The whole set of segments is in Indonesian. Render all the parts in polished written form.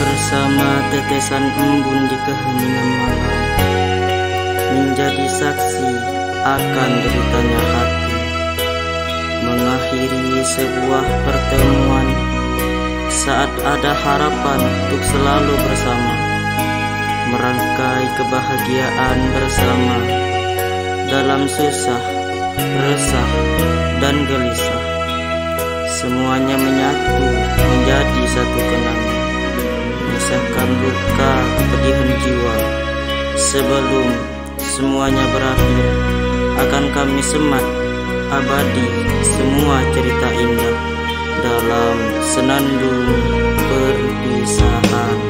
bersama tetesan embun di keheningan malam, menjadi saksi akan deritanya hati, mengakhiri sebuah pertemuan saat ada harapan untuk selalu bersama, merangkai kebahagiaan bersama dalam susah, resah, dan gelisah. Semuanya menyatu menjadi satu kenangan, memisahkan luka kepedihan jiwa. Sebelum semuanya berakhir, akan kami semat abadi semua cerita indah dalam senandung perpisahan.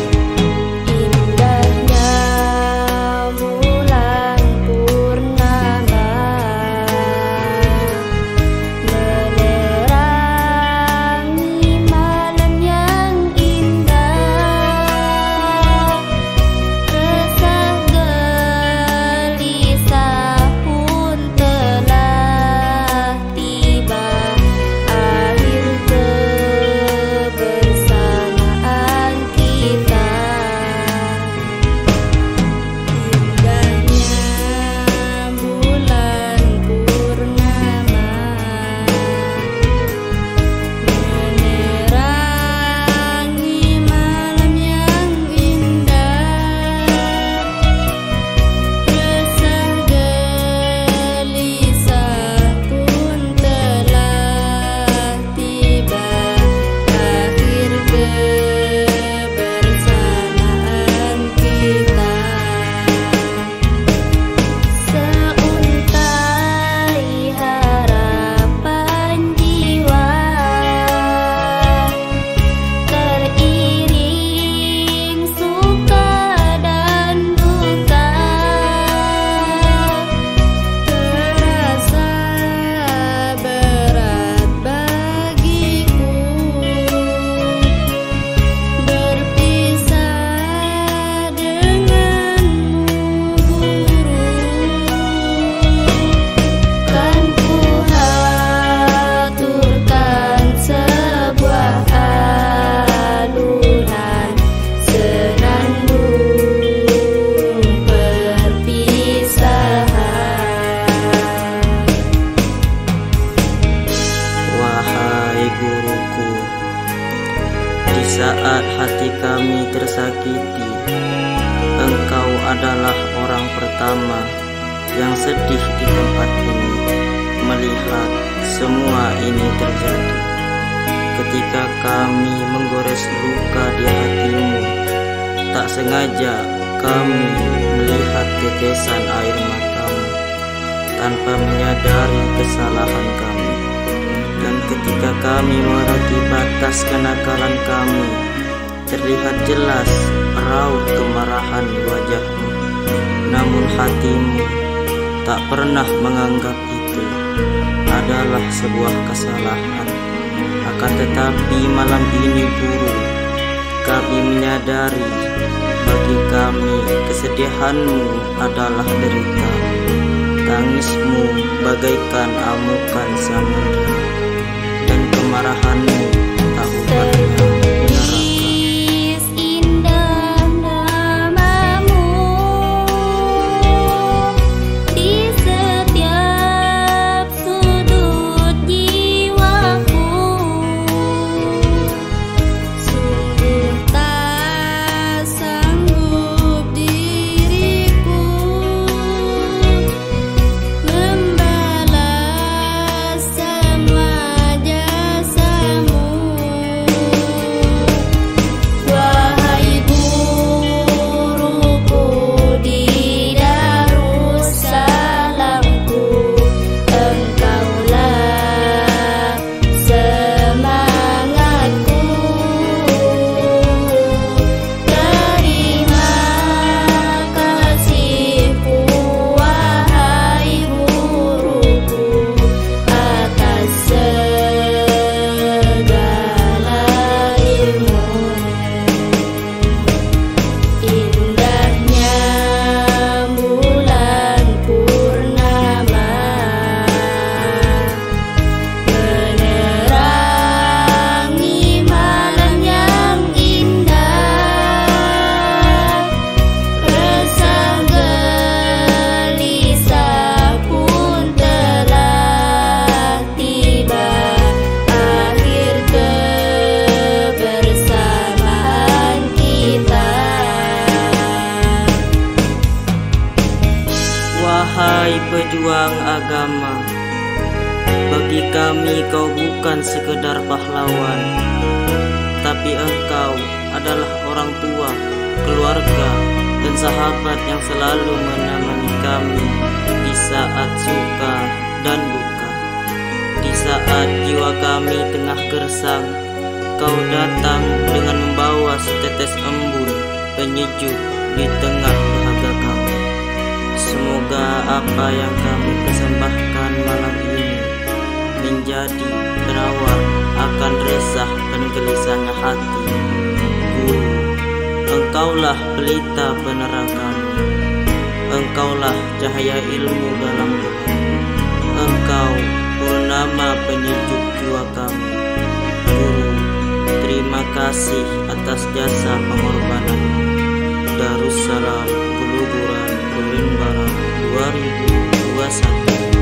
Di saat hati kami tersakiti, engkau adalah orang pertama yang sedih di tempat ini melihat semua ini terjadi. Ketika kami menggores luka di hatimu, tak sengaja kami melihat tetesan air matamu tanpa menyadari kesalahan kami. Dan ketika kami meragi batas kenakalan kami, terlihat jelas raut kemarahan di wajahmu. Namun hatimu tak pernah menganggap itu adalah sebuah kesalahan. Akan tetapi malam ini buruk, kami menyadari bagi kami kesedihanmu adalah derita. Tangismu bagaikan amukan samudra, dan kemarahanmu tak ubahnya neraka. kami kau bukan sekedar pahlawan, tapi engkau adalah orang tua, keluarga, dan sahabat yang selalu menemani kami di saat suka dan duka. Di saat jiwa kami tengah gersang, kau datang dengan membawa setetes embun penyejuk di tengah dahaga kami. Semoga apa yang kami persembahkan malam ini menjadi penawar akan resah dan gelisahnya hati. Guru, engkaulah pelita penerang kami, engkaulah cahaya ilmu dalam gelap, engkau purnama penyejuk jiwa kami. Guru, terima kasih atas jasa pengorbanan. Darussalam, Buluburan, Burin Barat, 2021.